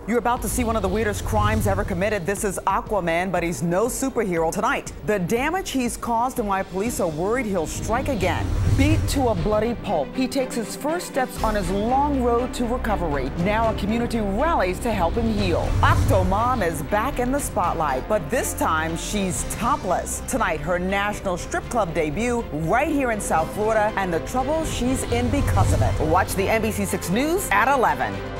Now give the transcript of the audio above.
You're about to see one of the weirdest crimes ever committed. This is Aquaman, but he's no superhero. Tonight, the damage he's caused and why police are worried he'll strike again. Beat to a bloody pulp, he takes his first steps on his long road to recovery. Now a community rallies to help him heal. Octomom is back in the spotlight, but this time she's topless. Tonight, her national strip club debut right here in South Florida and the trouble she's in because of it. Watch the NBC 6 News at 11.